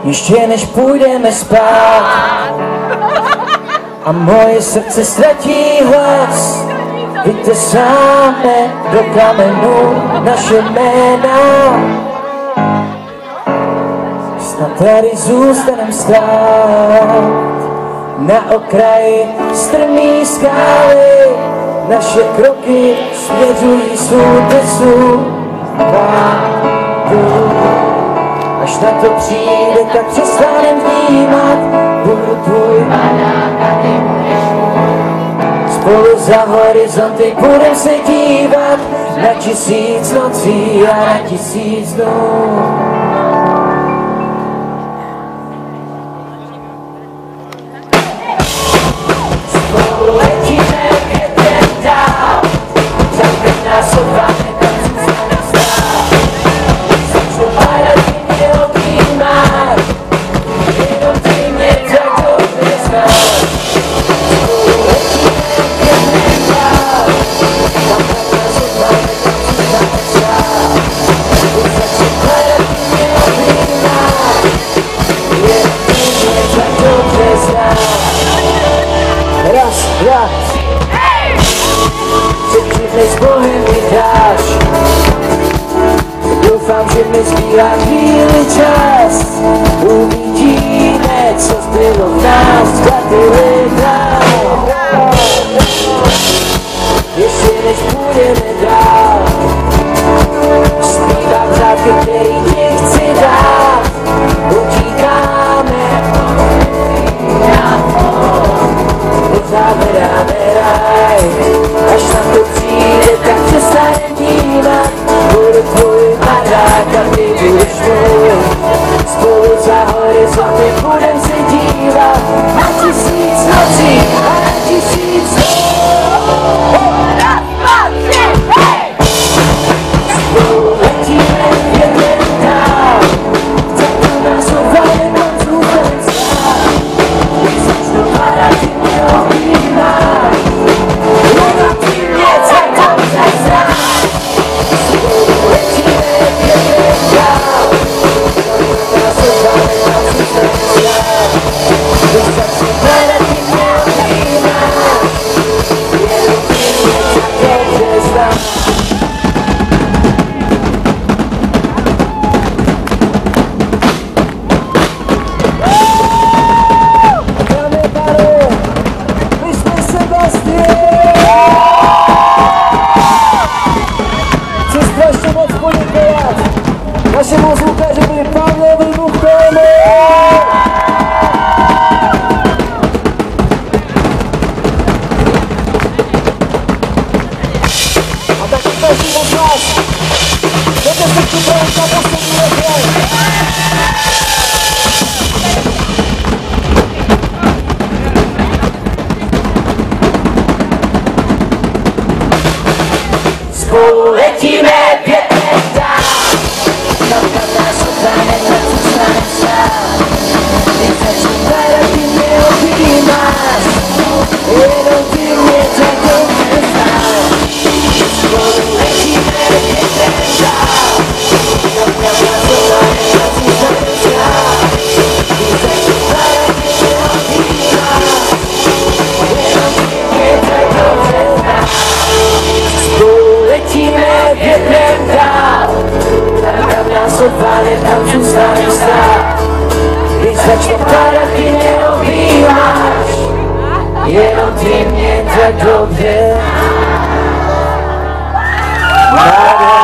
ještě než půjdeme spát a moje srdce ztratí hlas. Vytesáme do kamenu naše jména, snad tady zůstanem stát na okraji strmý skály. Naše kroky směřují sůtesu pádu. Až na to přijde, tak přestanem vnímat. Budu tvůj padák a ty budeš můj. Spolu za horizonty budem se dívat na 1000 nocí a na 1000 dnů. S Bohem mi dáš. Doufám, že mi zbývá chvíli čas. Uvidíme, co zbylo v nás za ty leta. Ještě než půjdeme dál, zpívám řádky, který ti chci dát. Utíkáme, uzavíráme raj. Až na to přijde, tak přestanem dívat. Budu tvůj padák a ty budeš můj. Spolu za horizonty budem se dívat na 1000 nocí a na 1000 dnů. Raz, dva, tři, hej! Spolu letíme větrem dál, za to nás ovládne konců ten stát. Když začnu padat, ty mě objímáš. Našemu zvukařovi Pavlovi Buchtému. A taky každý od vás, jdete se připravit na poslední refrén. Spolu letíme větrem dál. Tam zůstaneš stát, když začne padat, ty mě objímáš, jenom ty mě tak dobře.